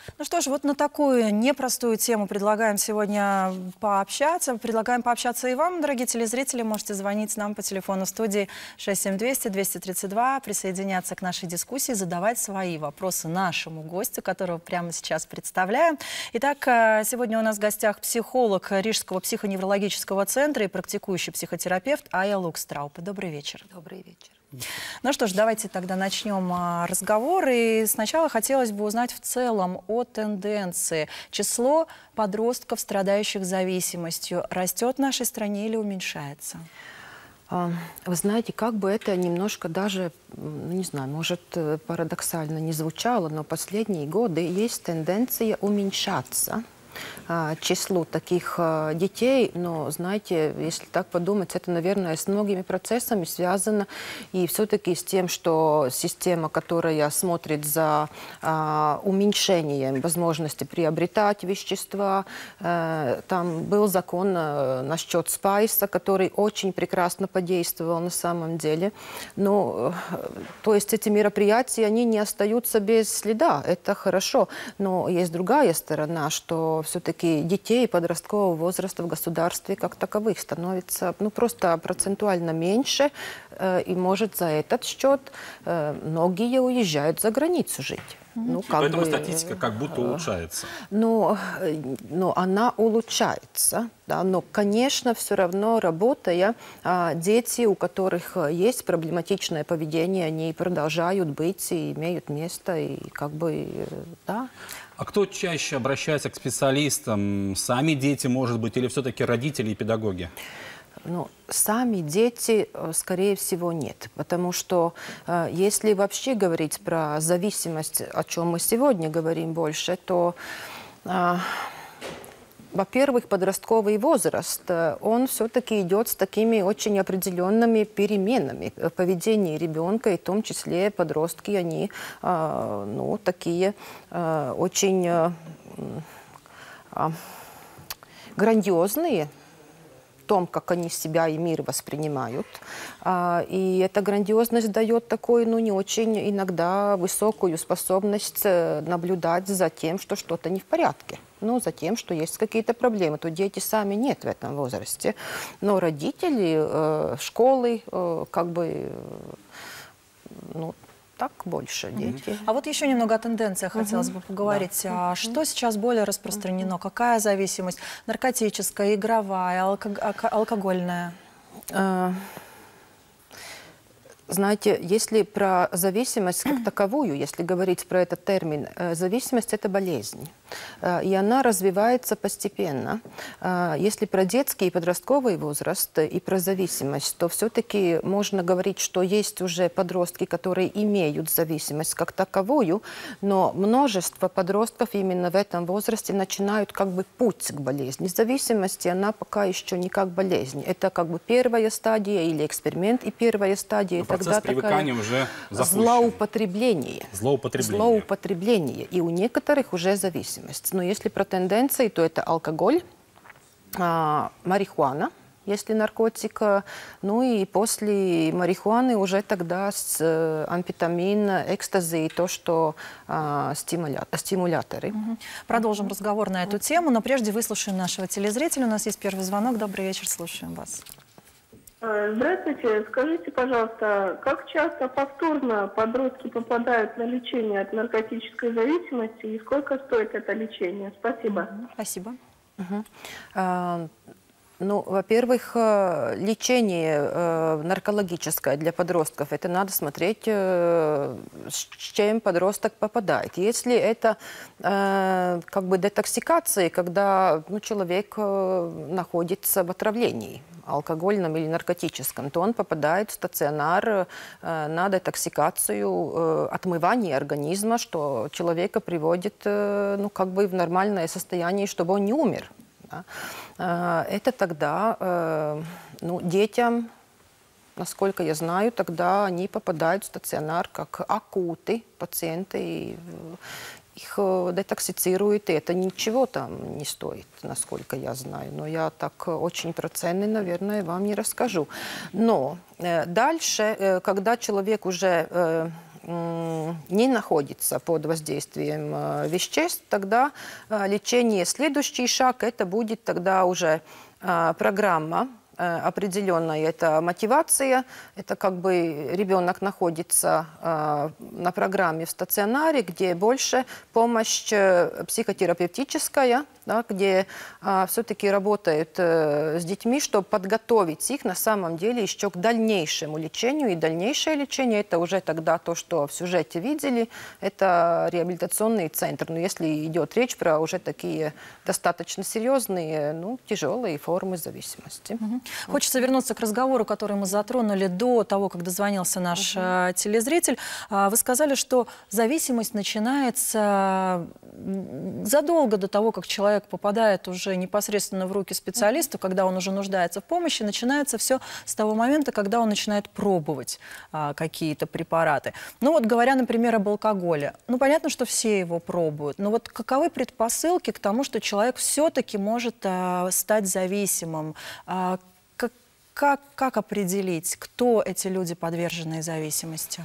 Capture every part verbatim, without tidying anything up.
Ну что ж, вот на такую непростую тему предлагаем сегодня пообщаться. Предлагаем пообщаться и вам, дорогие телезрители. Можете звонить нам по телефону студии шесть семь двести двести тридцать два, присоединяться к нашей дискуссии, задавать свои вопросы нашему гостю, которого прямо сейчас представляем. Итак, сегодня у нас в гостях психолог Рижского психоневрологического центра и практикующий психотерапевт Ая Лукстраупе. Добрый вечер. Добрый вечер. Ну что ж, давайте тогда начнем разговор. И сначала хотелось бы узнать в целом о тенденции. Число подростков, страдающих зависимостью, растет в нашей стране или уменьшается? Вы знаете, как бы это немножко даже, не знаю, может парадоксально не звучало, но последние годы есть тенденция уменьшаться числу таких детей, но, знаете, если так подумать, это, наверное, с многими процессами связано, и все-таки с тем, что система, которая смотрит за а, уменьшением возможности приобретать вещества, а, там был закон а, насчет спайса, который очень прекрасно подействовал на самом деле, но, то есть эти мероприятия, они не остаются без следа, это хорошо, но есть другая сторона, что все-таки детей подросткового возраста в государстве как таковых становится ну, просто процентуально меньше, э, и может за этот счет э, многие уезжают за границу жить. Ну, как Поэтому бы, статистика как будто улучшается. Но, но она улучшается. Да, но, конечно, все равно работая, дети, у которых есть проблематичное поведение, они продолжают быть и имеют место, и как бы, да. А кто чаще обращается к специалистам? Сами дети, может быть, или все-таки родители и педагоги? Ну, сами дети, скорее всего, нет. Потому что э, если вообще говорить про зависимость, о чем мы сегодня говорим больше, то, э, во-первых, подростковый возраст, он все-таки идет с такими очень определенными переменами в поведении ребенка, и в том числе подростки, они э, ну, такие э, очень э, э, грандиозные, в том, как они себя и мир воспринимают. И эта грандиозность дает такую, ну, не очень иногда высокую способность наблюдать за тем, что что-то не в порядке. Ну, за тем, что есть какие-то проблемы. То дети сами нет в этом возрасте. Но родители, школы, как бы, ну, так больше дети. А вот еще немного о тенденциях хотелось бы поговорить. Да. А что сейчас более распространено? Какая зависимость? Наркотическая, игровая, алко алкогольная? Знаете, если про зависимость как таковую, если говорить про этот термин, зависимость – это болезнь. И она развивается постепенно. Если про детский и подростковый возраст и про зависимость, то все-таки можно говорить, что есть уже подростки, которые имеют зависимость как таковую, но множество подростков именно в этом возрасте начинают как бы путь к болезни. Зависимость, она пока еще не как болезнь. Это как бы первая стадия или эксперимент, и первая стадия – процесс привыкания уже запущен. Злоупотребление. Злоупотребление. Злоупотребление. И у некоторых уже зависимость. Но если про тенденции, то это алкоголь, а, марихуана, если наркотик, ну и после марихуаны уже тогда с, э, амфетамин, экстази и то, что э, стимуля стимуляторы. Угу. Продолжим разговор на эту тему, но прежде выслушаем нашего телезрителя. У нас есть первый звонок. Добрый вечер, слушаем вас. Здравствуйте. Скажите, пожалуйста, как часто повторно подростки попадают на лечение от наркотической зависимости и сколько стоит это лечение? Спасибо. Угу. Спасибо. Угу. А, ну, во-первых, лечение э, наркологическое для подростков, это надо смотреть, э, с чем подросток попадает. Если это э, как бы детоксикация, когда ну, человек э, находится в отравлении, алкогольном или наркотическом, то он попадает в стационар э, на детоксикацию, э, отмывание организма, что человека приводит э, ну, как бы в нормальное состояние, чтобы он не умер. Да? Э, это тогда э, ну, детям, насколько я знаю, тогда они попадают в стационар как акуты, пациенты, и, их детоксицируют, и это ничего там не стоит, насколько я знаю. Но я так очень про цены, наверное, вам не расскажу. Но э, дальше, э, когда человек уже э, не находится под воздействием веществ, тогда лечение, следующий шаг, это будет тогда уже программа определенная, это мотивация, это как бы ребенок находится э, на программе в стационаре, где больше помощь психотерапевтическая, да, где э, все-таки работают э, с детьми, чтобы подготовить их на самом деле еще к дальнейшему лечению. И дальнейшее лечение, это уже тогда то, что в сюжете видели, это реабилитационный центр. Но если идет речь про уже такие достаточно серьезные, ну, тяжелые формы зависимости. Угу. Хочется вернуться к разговору, который мы затронули до того, как дозвонился наш uh-huh. телезритель. Вы сказали, что зависимость начинается задолго до того, как человек попадает уже непосредственно в руки специалиста, uh-huh. когда он уже нуждается в помощи. Начинается все с того момента, когда он начинает пробовать а, какие-то препараты. Ну вот говоря, например, об алкоголе. Ну понятно, что все его пробуют. Но вот каковы предпосылки к тому, что человек все-таки может а, стать зависимым? А, Как, как определить, кто эти люди, подверженные зависимости?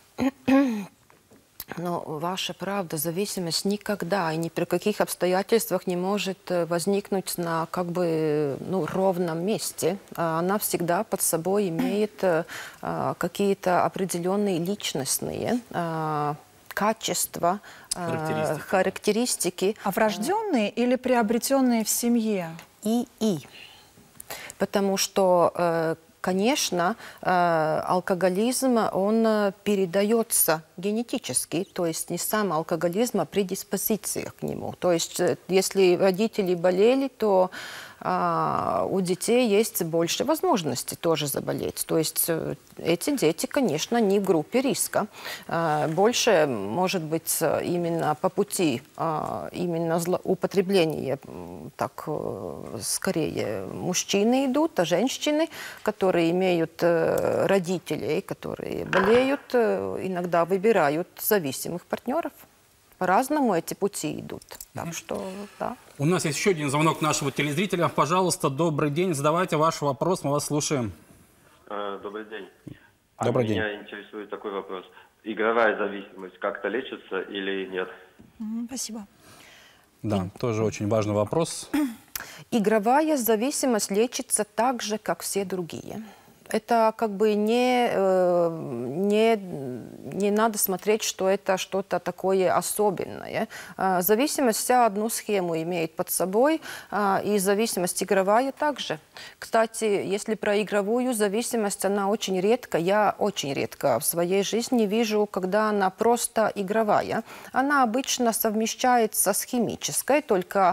Но ваша правда, зависимость никогда и ни при каких обстоятельствах не может возникнуть на как бы ну, ровном месте. Она всегда под собой имеет а, какие-то определенные личностные а, качества, характеристики. А, характеристики. А врожденные или приобретенные в семье? И-и. Потому что, конечно, алкоголизм, он передается генетически, то есть не сам алкоголизм, а предиспозиция к нему. То есть если родители болели, то у детей есть больше возможностей тоже заболеть. То есть эти дети, конечно, не в группе риска. Больше, может быть, именно по пути именно употребления, так скорее мужчины идут, а женщины, которые имеют родителей, которые болеют, иногда выбирают зависимых партнеров. По-разному эти пути идут. Так что, да. У нас есть еще один звонок нашего телезрителя. Пожалуйста, добрый день. Задавайте ваш вопрос, мы вас слушаем. Добрый день. Добрый а день. Меня интересует такой вопрос. Игровая зависимость как-то лечится или нет? Спасибо. Да, И... тоже очень важный вопрос. Игровая зависимость лечится так же, как все другие. Это как бы не, не, не надо смотреть, что это что-то такое особенное. Зависимость вся одну схему имеет под собой, и зависимость игровая также. Кстати, если про игровую зависимость, она очень редко, я очень редко в своей жизни вижу, когда она просто игровая. Она обычно совмещается с химической, только...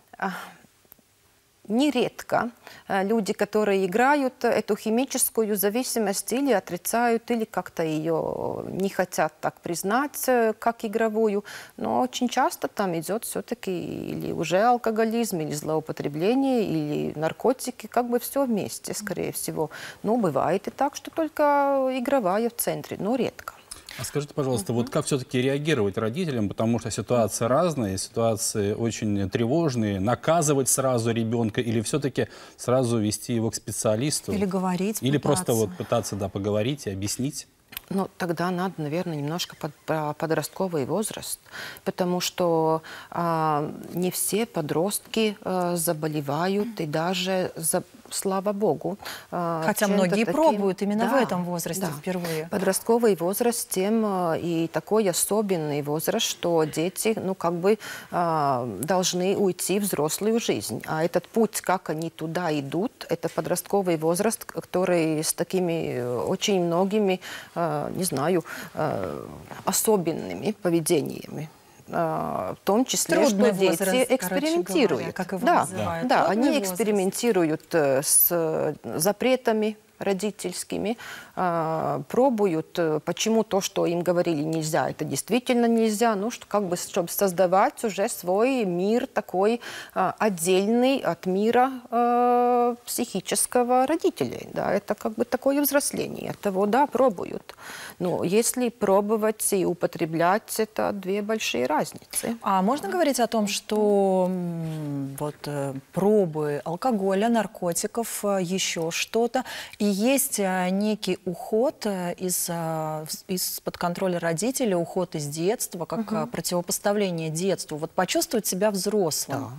Нередко люди, которые играют эту химическую зависимость, или отрицают, или как-то ее не хотят так признать, как игровую. Но очень часто там идет все-таки или уже алкоголизм, или злоупотребление, или наркотики, как бы все вместе, скорее всего. Но бывает и так, что только игровая в центре, но редко. А скажите, пожалуйста, uh-huh. вот как все-таки реагировать родителям, потому что ситуации разные, ситуации очень тревожные, наказывать сразу ребенка или все-таки сразу вести его к специалисту? Или говорить, Или пытаться. просто вот пытаться да, поговорить и объяснить? Ну, тогда надо, наверное, немножко под, про подростковый возраст, потому что а, не все подростки а, заболевают, и даже, за, слава богу... А, Хотя многие таким... пробуют именно да, в этом возрасте да. впервые. Подростковый возраст тем а, и такой особенный возраст, что дети, ну, как бы а, должны уйти в взрослую жизнь. А этот путь, как они туда идут, это подростковый возраст, который с такими очень многими... не знаю, особенными поведениями. В том числе, Трудный что возраст, дети экспериментируют. Говоря, как его да, называют. да, они возраст. экспериментируют с запретами родительскими, пробуют, почему то, что им говорили нельзя, это действительно нельзя, ну, что, как бы, чтобы создавать уже свой мир такой отдельный от мира э, психического родителей. Да, это как бы такое взросление. От того, да, пробуют. Но если пробовать и употреблять, это две большие разницы. А можно говорить о том, что вот, пробы алкоголя, наркотиков, еще что-то все-таки есть некий уход из, из-под контроля родителей, уход из детства, как угу. противопоставление детству. Вот почувствовать себя взрослым. Да.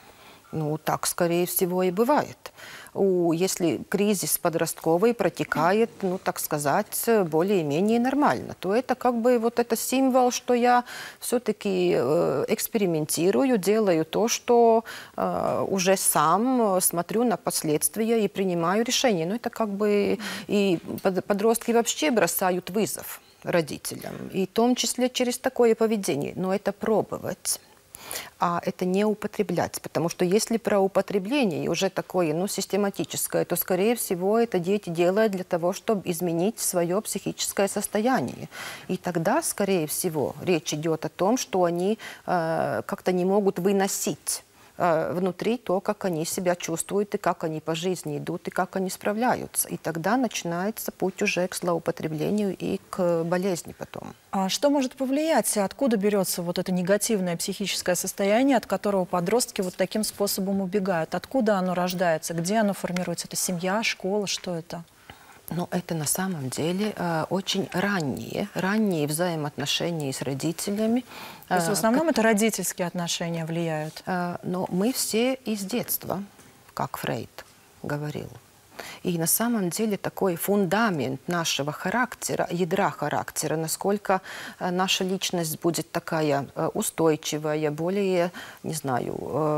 Ну, так, скорее всего, и бывает. У, если кризис подростковый протекает, ну, так сказать, более-менее нормально, то это как бы вот это символ, что я все-таки э, экспериментирую, делаю то, что э, уже сам смотрю на последствия и принимаю решения. Ну, это как бы и подростки вообще бросают вызов родителям, и в том числе через такое поведение. Но это пробовать. А это не употреблять, потому что если про употребление уже такое, ну, систематическое, то, скорее всего, это дети делают для того, чтобы изменить свое психическое состояние. И тогда, скорее всего, речь идет о том, что они э, как-то не могут выносить э, внутри то, как они себя чувствуют, и как они по жизни идут, и как они справляются. И тогда начинается путь уже к злоупотреблению и к болезни потом. А что может повлиять? Откуда берется вот это негативное психическое состояние, от которого подростки вот таким способом убегают? Откуда оно рождается? Где оно формируется? Это семья, школа? Что это? Ну, это на самом деле э, очень ранние, ранние взаимоотношения с родителями. То есть в основном как... это родительские отношения влияют? Э, но мы все из детства, как Фрейд говорил. И на самом деле такой фундамент нашего характера, ядра характера, насколько э, наша личность будет такая э, устойчивая, более, не знаю,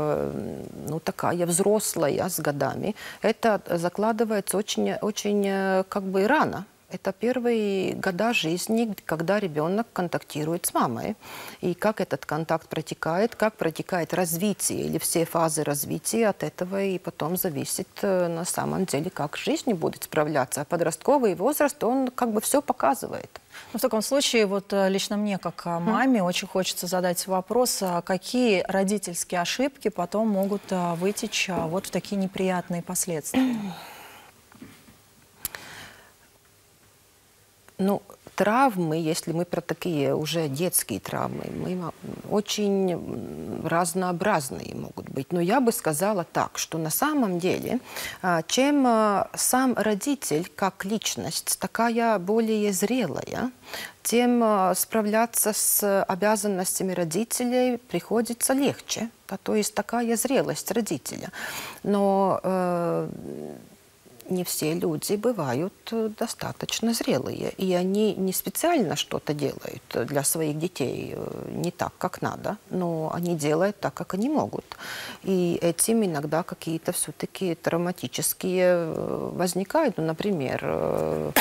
э, ну, такая взрослая с годами, это закладывается очень, очень э, как бы рано. Это первые года жизни, когда ребенок контактирует с мамой. И как этот контакт протекает, как протекает развитие или все фазы развития, от этого и потом зависит на самом деле, как жизнь будет справляться. А подростковый возраст, он как бы все показывает. Ну, в таком случае, вот лично мне, как маме, mm. очень хочется задать вопрос, какие родительские ошибки потом могут вытечь вот в такие неприятные последствия? Ну, травмы, если мы про такие уже детские травмы, мы очень разнообразные могут быть. Но я бы сказала так, что на самом деле, чем сам родитель как личность такая более зрелая, тем справляться с обязанностями родителей приходится легче. Да, то есть такая зрелость родителя. Но э, не все люди бывают достаточно зрелые, и они не специально что-то делают для своих детей не так, как надо, но они делают так, как они могут. И этим иногда какие-то все-таки травматические возникают. Ну, например,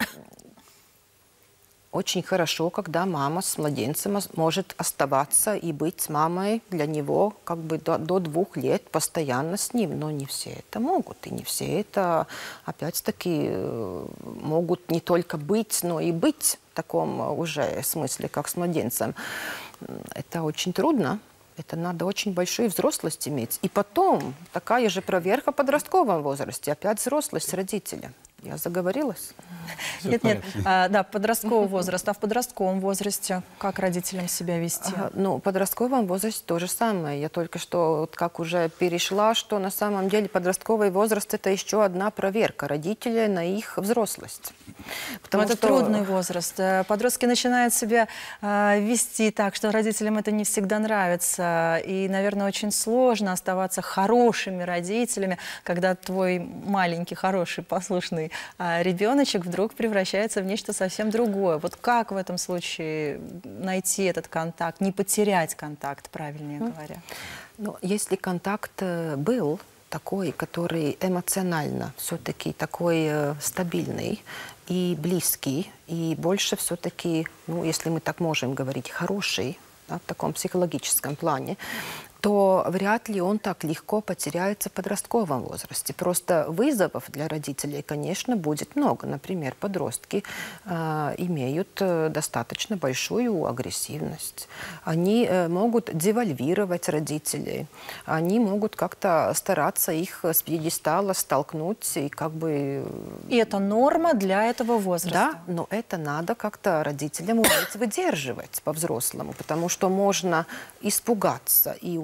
очень хорошо, когда мама с младенцем может оставаться и быть с мамой для него как бы до, до двух лет постоянно с ним. Но не все это могут. И не все это, опять-таки, могут не только быть, но и быть в таком уже смысле, как с младенцем. Это очень трудно. Это надо очень большую взрослость иметь. И потом такая же проверка в подростковом возрасте. Опять взрослость родителя. Я заговорилась? Нет, нет. А, да, подростковый возраст. А в подростковом возрасте как родителям себя вести? А, ну, в подростковом возрасте то же самое. Я только что, вот как уже перешла, что на самом деле подростковый возраст – это еще одна проверка родителей на их взрослость. Потому это что... трудный возраст. Подростки начинают себя э, вести так, что родителям это не всегда нравится. И, наверное, очень сложно оставаться хорошими родителями, когда твой маленький, хороший, послушный э, ребеночек вдруг превращается в нечто совсем другое. Вот как в этом случае найти этот контакт, не потерять контакт, правильнее mm. говоря? Ну, если контакт был такой, который эмоционально все-таки такой э, стабильный и близкий, и больше все-таки, ну, если мы так можем говорить, хороший, да, в таком психологическом плане, то вряд ли он так легко потеряется в подростковом возрасте. Просто вызовов для родителей, конечно, будет много. Например, подростки э, имеют достаточно большую агрессивность. Они э, могут девальвировать родителей. Они могут как-то стараться их с пьедестала столкнуть и как бы... И это норма для этого возраста? Да, но это надо как-то родителям уметь выдерживать по-взрослому, потому что можно испугаться и убежать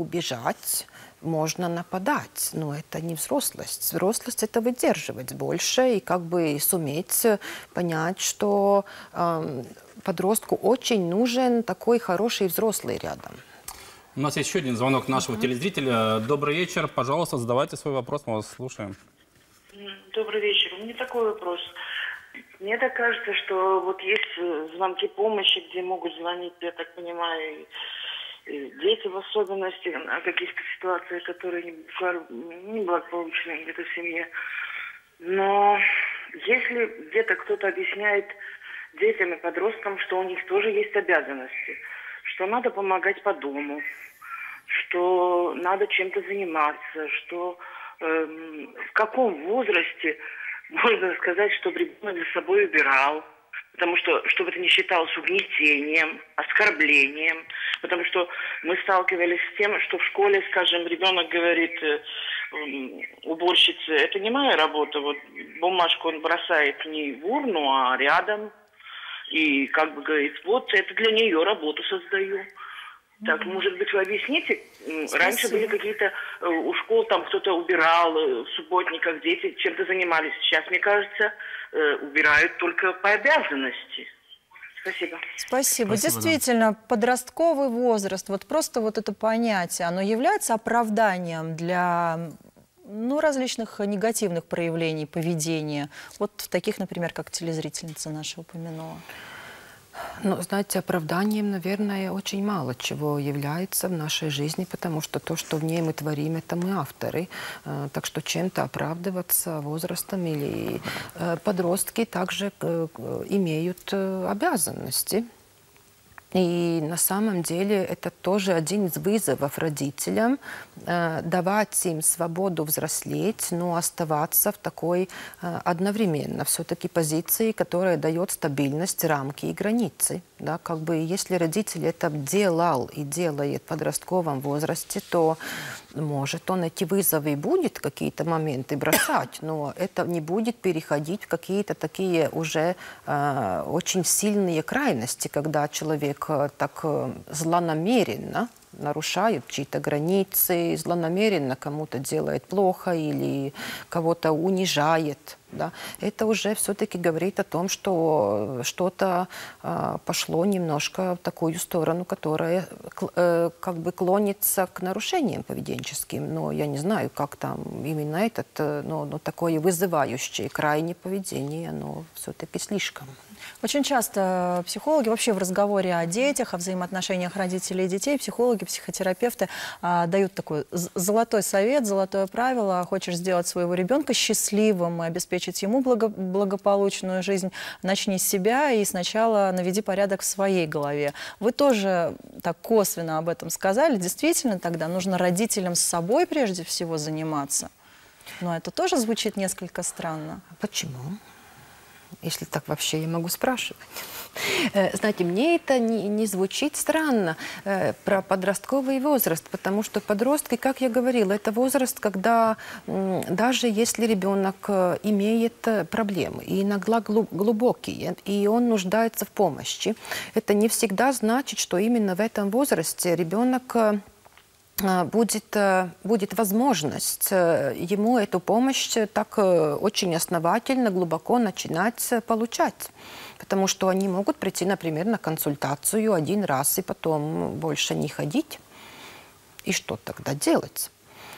убежать, можно нападать, но это не взрослость. Взрослость – это выдерживать больше и как бы суметь понять, что э, подростку очень нужен такой хороший взрослый рядом. У нас есть еще один звонок нашего uh-huh. телезрителя. Добрый вечер. Пожалуйста, задавайте свой вопрос, мы вас слушаем. Добрый вечер. У меня такой вопрос. Мне так кажется, что вот есть звонки помощи, где могут звонить, я так понимаю, дети в особенности, о каких-то ситуациях, которые неблагополучные где-то в семье. Но если где-то кто-то объясняет детям и подросткам, что у них тоже есть обязанности, что надо помогать по дому, что надо чем-то заниматься, что э, в каком возрасте можно сказать, чтобы ребенок за собой убирал, потому что, чтобы это не считалось угнетением, оскорблением, потому что мы сталкивались с тем, что в школе, скажем, ребенок говорит э, уборщице, это не моя работа, вот бумажку он бросает не в урну, а рядом, и как бы говорит, вот это для нее работу создаю. Так, может быть, вы объясните? Спасибо. Раньше были какие-то у школ, там кто-то убирал, в субботниках дети чем-то занимались. Сейчас, мне кажется, убирают только по обязанности. Спасибо. Спасибо. Спасибо. Действительно, да. Подростковый возраст, вот просто вот это понятие, оно является оправданием для ну, различных негативных проявлений поведения. Вот таких, например, как телезрительница наша упомянула. Ну, знаете, оправданием, наверное, очень мало чего является в нашей жизни, потому что то, что в ней мы творим, это мы авторы. Так что чем-то оправдываться возрастом или подростки также имеют обязанности. И на самом деле это тоже один из вызовов родителям, э, давать им свободу взрослеть, но оставаться в такой э, одновременно все-таки позиции, которая дает стабильность, рамки и границы. Да, как бы если родитель это делал и делает в подростковом возрасте, то может он эти вызовы и будет какие-то моменты бросать, но это не будет переходить в какие-то такие уже э, очень сильные крайности, когда человек э, так э, злонамеренно нарушает чьи-то границы, злонамеренно кому-то делает плохо или кого-то унижает. Да. Это уже все-таки говорит о том, что что-то э, пошло немножко в такую сторону, которая э, как бы клонится к нарушениям поведенческим. Но я не знаю, как там именно этот, но, но такое вызывающее крайнее поведение, оно все-таки слишком. Очень часто психологи вообще в разговоре о детях, о взаимоотношениях родителей и детей, психологи, психотерапевты а, дают такой золотой совет, золотое правило. Хочешь сделать своего ребенка счастливым и обеспечить ему благо, благополучную жизнь, начни с себя и сначала наведи порядок в своей голове. Вы тоже так косвенно об этом сказали. Действительно, тогда нужно родителям с собой прежде всего заниматься. Но это тоже звучит несколько странно. Почему? Если так вообще я могу спрашивать. Знаете, мне это не, не звучит странно э, про подростковый возраст, потому что подростки, как я говорила, это возраст, когда э, даже если ребенок э, имеет э, проблемы, и иногда глубокие, и он нуждается в помощи, это не всегда значит, что именно в этом возрасте ребенок э, Будет, будет возможность ему эту помощь так очень основательно, глубоко начинать получать. Потому что они могут прийти, например, на консультацию один раз и потом больше не ходить. И что тогда делать?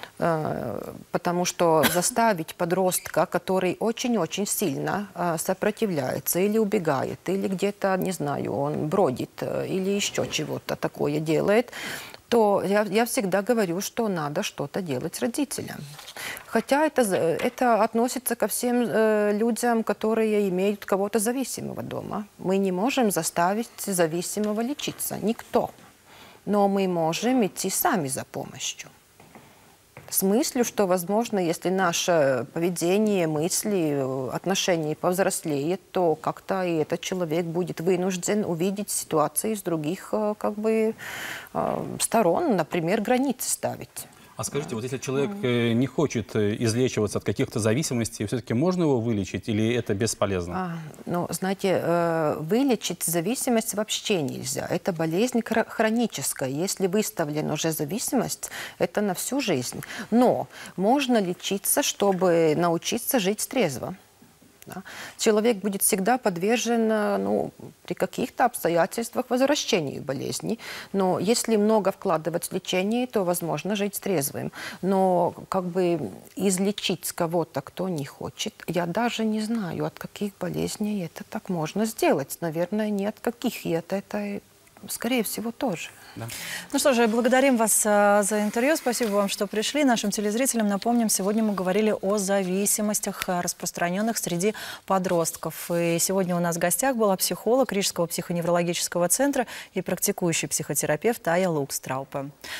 Потому что заставить подростка, который очень-очень сильно сопротивляется или убегает, или где-то, не знаю, он бродит, или еще чего-то такое делает, то я, я всегда говорю, что надо что-то делать родителям. Хотя это, это относится ко всем э, людям, которые имеют кого-то зависимого дома. Мы не можем заставить зависимого лечиться, никто. Но мы можем идти сами за помощью. С мыслью, что, возможно, если наше поведение, мысли, отношения повзрослеет, то как-то и этот человек будет вынужден увидеть ситуации с других как бы, сторон, например, границы ставить. А скажите, вот если человек э, не хочет э, излечиваться от каких-то зависимостей, все-таки можно его вылечить или это бесполезно? А, ну, знаете, э, вылечить зависимость вообще нельзя. Это болезнь хро- хроническая. Если выставлена уже зависимость, это на всю жизнь. Но можно лечиться, чтобы научиться жить трезво. Да. Человек будет всегда подвержен, ну, при каких-то обстоятельствах возвращению болезни. Но если много вкладывать в лечение, то возможно жить трезвым. Но как бы излечить кого-то, кто не хочет, я даже не знаю, от каких болезней это так можно сделать. Наверное, ни от каких. И это, это скорее всего, тоже. Да. Ну что же, благодарим вас а, за интервью. Спасибо вам, что пришли. Нашим телезрителям напомним, сегодня мы говорили о зависимостях, распространенных среди подростков. И сегодня у нас в гостях была психолог Рижского психоневрологического центра и практикующий психотерапевт Тая Лукстраупе.